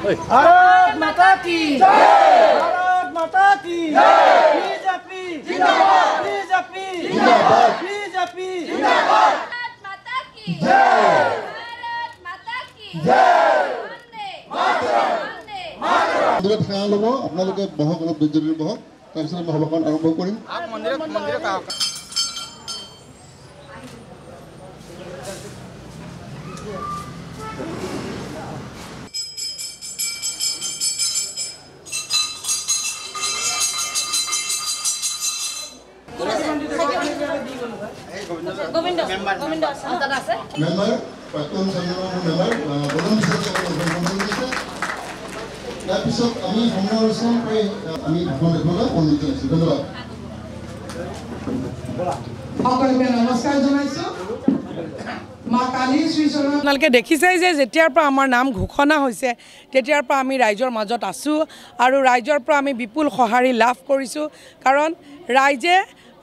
भारत माता की जय भारत माता की जय बीजेपी जिंदाबाद बीजेपी जिंदाबाद बीजेपी जिंदाबाद भारत माता की जय भारत माता की जय वंदे मातरम वंदे मातरम মন্দিৰত সেৱা ল'ব আপোনালোকে বহক অলপ ধৈৰ্য্যৰে বহক তাৰপিছত আমি সভাখন আৰম্ভ কৰিম মন্দিৰত মেম্বাৰ প্ৰাক্তন সংসদৰ মেম্বাৰ বদন বিচাৰক তাৰপিছত আমি সমালোচনা কৰি আমি ভাষণ দিবলৈ অনুৰোধ জনাইছোঁ ধন্যবাদ সকলোকে নমস্কাৰ জনাইছোঁ মা কালী শ্ৰীচৰণ আপোনালোকে দেখিছেই যে যেতিয়াৰ পৰা আমাৰ নাম ঘোষণা হৈছে তেতিয়াৰ পৰা আমি ৰাইজৰ মাজত আছোঁ আৰু ৰাইজৰ পৰা আমি বিপুল সঁহাৰি লাভ কৰিছোঁ কাৰণ ৰাইজে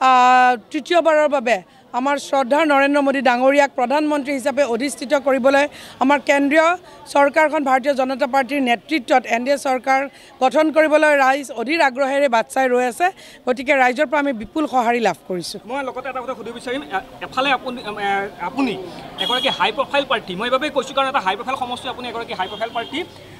তৃতীয়বাৰৰ বাবে আমাৰ শ্ৰদ্ধাৰ নৰেন্দ্ৰ মোদী ডাঙৰীয়াক প্ৰধানমন্ত্ৰী হিচাপে অধিষ্ঠিত কৰিবলৈ আমাৰ কেন্দ্ৰীয় চৰকাৰখন ভাৰতীয় জনতা পাৰ্টিৰ নেতৃত্বত NDA চৰকাৰ গঠন কৰিবলৈ ৰাইজ অধীৰ আগ্ৰহেৰে বাট চাই ৰৈ আছে গতিকে ৰাইজৰ পৰা আমি বিপুল সঁহাৰি লাভ কৰিছোঁ মই লগতে এটা কথা সুধিব বিচাৰিম এফালে আপুনি এগৰাকী হাই প্ৰফাইল পাৰ্টি মই এইভাৱে কৈছোঁ কাৰণ এটা হাই প্ৰফাইল সমষ্টি আপুনি এগৰাকী হাই প্ৰফাইল পাৰ্টি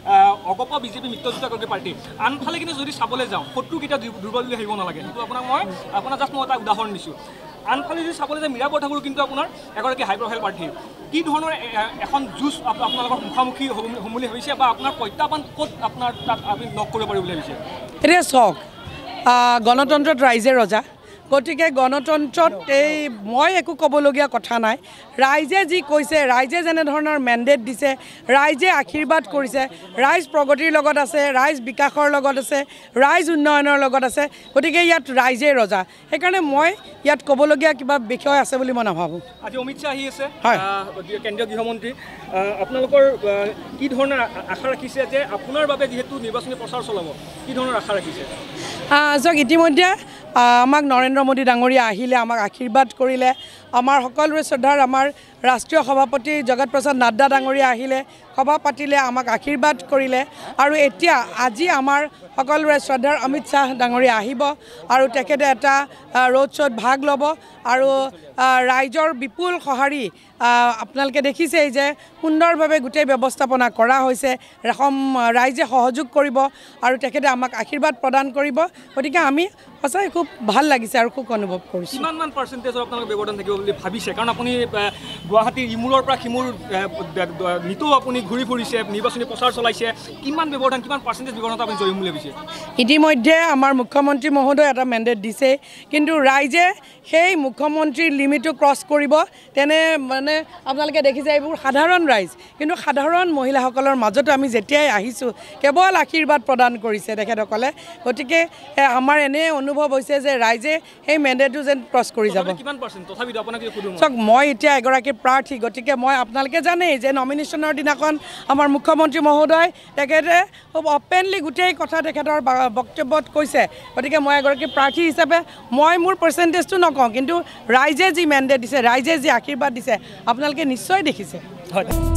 অগপ বিজেপি মিত্ৰজোঁট এগৰাকী পাৰ্টি আনফালে কিন্তু যদি চাবলৈ যাওঁ শত্ৰুকেইটা দুৰ্বল বুলি ভাবিব নালাগে সেইটো আপোনাক জাষ্ট মই এটা উদাহৰণ দিছোঁ আনফালে যদি চাবলৈ যায় মীৰা বৰঠাকুৰ কিন্তু আপোনাৰ এগৰাকী হাই প্ৰফাইল প্ৰাৰ্থী কি ধৰণৰ এখন যুঁজ আপোনালোকৰ মুখামুখি হ'ম বুলি ভাবিছে বা আপোনাৰ প্ৰত্যাহ্বান ক'ত আপোনাৰ তাত আপুনি লগ কৰিব পাৰিব বুলি ভাবিছে এতিয়া চাওক গণতন্ত্ৰত ৰাইজে ৰজা গতিকে গণতন্ত্ৰত এই মই একো ক'বলগীয়া কথা নাই ৰাইজে যি কৈছে ৰাইজে যেনে ধৰণৰ মেণ্ডেট দিছে ৰাইজে আশীৰ্বাদ কৰিছে ৰাইজ প্ৰগতিৰ লগত আছে ৰাইজ বিকাশৰ লগত আছে ৰাইজ উন্নয়নৰ লগত আছে গতিকে ইয়াত ৰাইজে ৰজা সেইকাৰণে মই ইয়াত ক'বলগীয়া কিবা বিষয় আছে বুলি মই নাভাবোঁ আজি অমিত শ্বাহ আহি আছে কেন্দ্ৰীয় গৃহমন্ত্ৰী আপোনালোকৰ কি ধৰণৰ আশা ৰাখিছে যে আপোনাৰ বাবে যিহেতু নিৰ্বাচনী প্ৰচাৰ চলাব কি ধৰণৰ আশা ৰাখিছে চাওক ইতিমধ্যে আমাক নৰেন্দ্ৰ মোদী ডাঙৰীয়া আহিলে আমাক আশীৰ্বাদ কৰিলে আমাৰ সকলোৰে শ্ৰদ্ধাৰ আমাৰ ৰাষ্ট্ৰীয় সভাপতি জগত প্ৰসাদ নাড্ডা ডাঙৰীয়া আহিলে সভা পাতিলে আমাক আশীৰ্বাদ কৰিলে আৰু এতিয়া আজি আমাৰ সকলোৰে শ্ৰদ্ধাৰ অমিত শ্বাহ ডাঙৰীয়া আহিব আৰু তেখেতে এটা ৰোড শ্ব'ত ভাগ ল'ব আৰু ৰাইজৰ বিপুল সঁহাৰি আপোনালোকে দেখিছেই যে সুন্দৰভাৱে গোটেই ব্যৱস্থাপনা কৰা হৈছে ৰাইজে সহযোগ কৰিব আৰু তেখেতে আমাক আশীৰ্বাদ প্ৰদান কৰিব গতিকে আমি সঁচাই খুব ভাল লাগিছে আৰু খুব অনুভৱ কৰিছোঁ কিমানমান পাৰ্চেণ্টেজৰ আপোনালোক ব্যৱধান থাকিব বুলি ভাবিছে কাৰণ আপুনি গুৱাহাটীৰ ইমূৰৰ পৰা সিমূৰ নিতৌ আপুনি ঘূৰি ফুৰিছে নিৰ্বাচনী প্ৰচাৰ চলাইছে কিমান ব্যৱধান কিমান পাৰ্চেণ্টেজ ব্যৱধানত আপুনি জয়িম বুলি ভাবিছে ইতিমধ্যে আমাৰ মুখ্যমন্ত্ৰী মহোদয় এটা মেণ্ডেট দিছে কিন্তু ৰাইজে সেই মুখ্যমন্ত্ৰীৰ লিমিটটো ক্ৰছ কৰিব তেনে মানে আপোনালোকে দেখিছে এইবোৰ সাধাৰণ ৰাইজ কিন্তু সাধাৰণ মহিলাসকলৰ মাজতো আমি যেতিয়াই আহিছোঁ কেৱল আশীৰ্বাদ প্ৰদান কৰিছে তেখেতসকলে গতিকে আমাৰ এনে অনুভৱ হৈছে যে ৰাইজে সেই মেণ্ডেটটো যেন ক্ৰছ কৰি যাব চাওক মই এতিয়া এগৰাকী প্ৰাৰ্থী গতিকে মই আপোনালোকে জানেই যে নমিনেশ্যনৰ দিনাখন আমাৰ মুখ্যমন্ত্ৰী মহোদয় তেখেতে খুব অপেনলি গোটেই কথা তেখেতৰ বক্তব্যত কৈছে গতিকে মই এগৰাকী প্ৰাৰ্থী হিচাপে মই মোৰ পাৰ্চেণ্টেজটো নকওঁ কিন্তু ৰাইজে যি মেণ্ডেট দিছে ৰাইজে যি আশীৰ্বাদ দিছে আপোনালোকে নিশ্চয় দেখিছে হয়